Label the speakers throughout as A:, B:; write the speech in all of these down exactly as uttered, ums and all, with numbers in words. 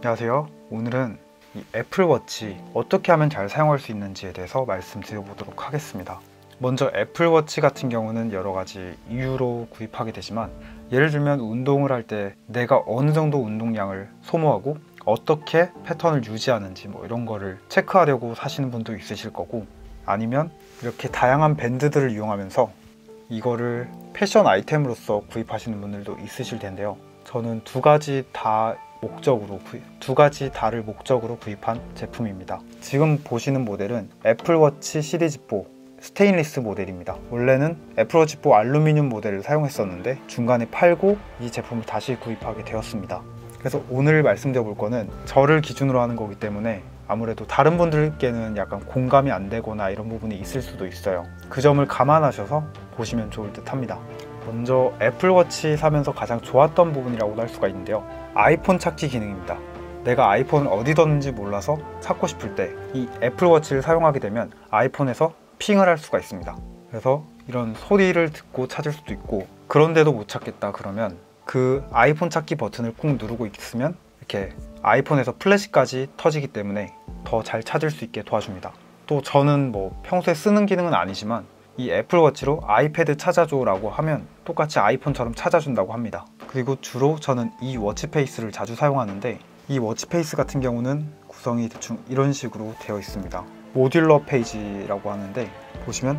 A: 안녕하세요. 오늘은 이 애플워치 어떻게 하면 잘 사용할 수 있는지에 대해서 말씀드려보도록 하겠습니다. 먼저 애플워치 같은 경우는 여러 가지 이유로 구입하게 되지만, 예를 들면 운동을 할 때 내가 어느 정도 운동량을 소모하고 어떻게 패턴을 유지하는지 뭐 이런 거를 체크하려고 사시는 분도 있으실 거고, 아니면 이렇게 다양한 밴드들을 이용하면서 이거를 패션 아이템으로서 구입하시는 분들도 있으실 텐데요. 저는 두 가지 다 목적으로 구입, 두 가지 다를 목적으로 구입한 제품입니다. 지금 보시는 모델은 애플워치 시리즈 사 스테인리스 모델입니다. 원래는 애플워치 사 알루미늄 모델을 사용했었는데 중간에 팔고 이 제품을 다시 구입하게 되었습니다. 그래서 오늘 말씀드려 볼 거는 저를 기준으로 하는 거기 때문에 아무래도 다른 분들께는 약간 공감이 안 되거나 이런 부분이 있을 수도 있어요. 그 점을 감안하셔서 보시면 좋을 듯 합니다. 먼저 애플워치 사면서 가장 좋았던 부분이라고도 할 수가 있는데요, 아이폰 찾기 기능입니다. 내가 아이폰을 어디 뒀는지 몰라서 찾고 싶을 때 이 애플워치를 사용하게 되면 아이폰에서 핑을 할 수가 있습니다. 그래서 이런 소리를 듣고 찾을 수도 있고, 그런데도 못 찾겠다 그러면 그 아이폰 찾기 버튼을 꾹 누르고 있으면 이렇게 아이폰에서 플래시까지 터지기 때문에 더 잘 찾을 수 있게 도와줍니다. 또 저는 뭐 평소에 쓰는 기능은 아니지만 이 애플워치로 아이패드 찾아줘 라고 하면 똑같이 아이폰처럼 찾아준다고 합니다. 그리고 주로 저는 이 워치페이스를 자주 사용하는데, 이 워치페이스 같은 경우는 구성이 대충 이런 식으로 되어 있습니다. 모듈러 페이지라고 하는데, 보시면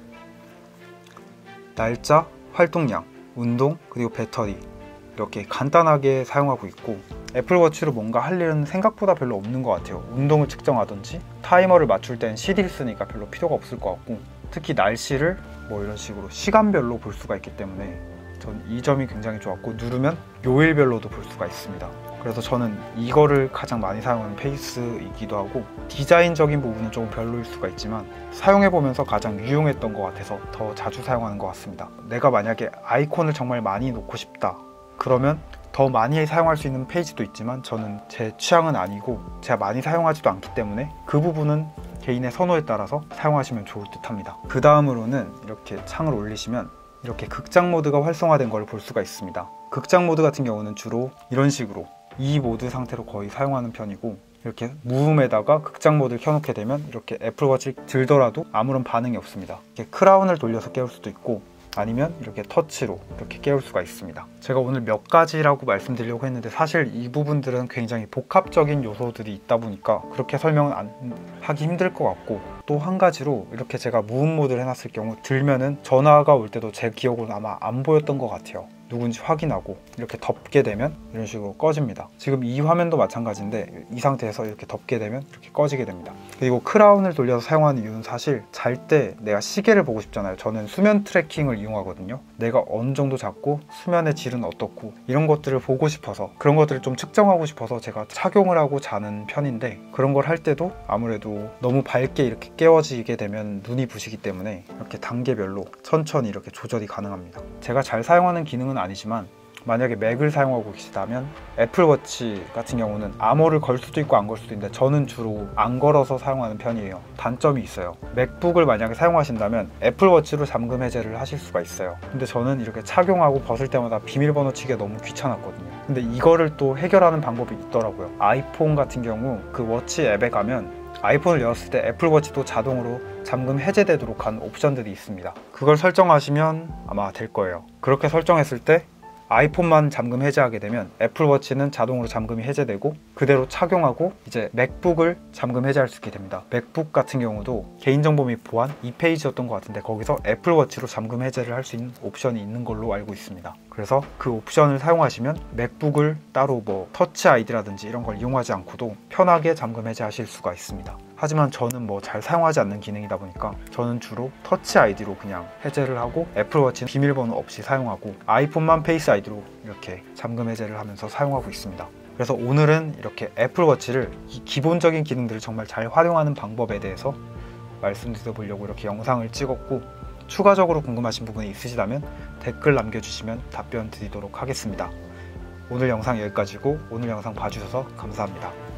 A: 날짜, 활동량, 운동, 그리고 배터리 이렇게 간단하게 사용하고 있고, 애플워치로 뭔가 할 일은 생각보다 별로 없는 것 같아요. 운동을 측정하든지 타이머를 맞출 땐 씨디를 쓰니까 별로 필요가 없을 것 같고, 특히 날씨를 뭐 이런 식으로 시간별로 볼 수가 있기 때문에 전 이 점이 굉장히 좋았고, 누르면 요일별로도 볼 수가 있습니다. 그래서 저는 이거를 가장 많이 사용하는 페이스이기도 하고, 디자인적인 부분은 조금 별로일 수가 있지만 사용해보면서 가장 유용했던 것 같아서 더 자주 사용하는 것 같습니다. 내가 만약에 아이콘을 정말 많이 놓고 싶다 그러면 더 많이 사용할 수 있는 페이지도 있지만, 저는 제 취향은 아니고 제가 많이 사용하지도 않기 때문에 그 부분은 개인의 선호에 따라서 사용하시면 좋을 듯 합니다. 그 다음으로는 이렇게 창을 올리시면 이렇게 극장 모드가 활성화된 걸 볼 수가 있습니다. 극장 모드 같은 경우는 주로 이런 식으로 이 모드 상태로 거의 사용하는 편이고, 이렇게 무음에다가 극장 모드를 켜놓게 되면 이렇게 애플워치 들더라도 아무런 반응이 없습니다. 이렇게 크라운을 돌려서 깨울 수도 있고, 아니면 이렇게 터치로 이렇게 깨울 수가 있습니다. 제가 오늘 몇 가지라고 말씀드리려고 했는데 사실 이 부분들은 굉장히 복합적인 요소들이 있다 보니까 그렇게 설명은 안 하기 힘들 것 같고, 또 한 가지로 이렇게 제가 무음 모드를 해놨을 경우 들면은 전화가 올 때도 제 기억으로는 아마 안 보였던 것 같아요. 누군지 확인하고 이렇게 덮게 되면 이런 식으로 꺼집니다. 지금 이 화면도 마찬가지인데 이 상태에서 이렇게 덮게 되면 이렇게 꺼지게 됩니다. 그리고 크라운을 돌려서 사용하는 이유는 사실 잘 때 내가 시계를 보고 싶잖아요. 저는 수면 트래킹을 이용하거든요. 내가 어느 정도 잤고 수면의 질은 어떻고 이런 것들을 보고 싶어서, 그런 것들을 좀 측정하고 싶어서 제가 착용을 하고 자는 편인데, 그런 걸 할 때도 아무래도 너무 밝게 이렇게 깨워지게 되면 눈이 부시기 때문에 이렇게 단계별로 천천히 이렇게 조절이 가능합니다. 제가 잘 사용하는 기능은 아니지만 만약에 맥을 사용하고 계시다면 애플워치 같은 경우는 암호를 걸 수도 있고 안 걸 수도 있는데 저는 주로 안 걸어서 사용하는 편이에요. 단점이 있어요. 맥북을 만약에 사용하신다면 애플워치로 잠금 해제를 하실 수가 있어요. 근데 저는 이렇게 착용하고 벗을 때마다 비밀번호 치기가 너무 귀찮았거든요. 근데 이거를 또 해결하는 방법이 있더라고요. 아이폰 같은 경우 그 워치 앱에 가면 아이폰을 열었을 때 애플워치도 자동으로 잠금 해제되도록 한 옵션들이 있습니다. 그걸 설정하시면 아마 될 거예요. 그렇게 설정했을 때 아이폰만 잠금 해제하게 되면 애플워치는 자동으로 잠금이 해제되고 그대로 착용하고 이제 맥북을 잠금 해제할 수 있게 됩니다. 맥북 같은 경우도 개인정보 및 보안 이 페이지였던 것 같은데 거기서 애플워치로 잠금 해제를 할 수 있는 옵션이 있는 걸로 알고 있습니다. 그래서 그 옵션을 사용하시면 맥북을 따로 뭐 터치 아이디라든지 이런 걸 이용하지 않고도 편하게 잠금 해제하실 수가 있습니다. 하지만 저는 뭐 잘 사용하지 않는 기능이다 보니까 저는 주로 터치 아이디로 그냥 해제를 하고 애플워치는 비밀번호 없이 사용하고 아이폰만 페이스 아이디로 이렇게 잠금 해제를 하면서 사용하고 있습니다. 그래서 오늘은 이렇게 애플워치를 이 기본적인 기능들을 정말 잘 활용하는 방법에 대해서 말씀드려 보려고 이렇게 영상을 찍었고, 추가적으로 궁금하신 부분이 있으시다면 댓글 남겨주시면 답변 드리도록 하겠습니다. 오늘 영상 여기까지고 오늘 영상 봐주셔서 감사합니다.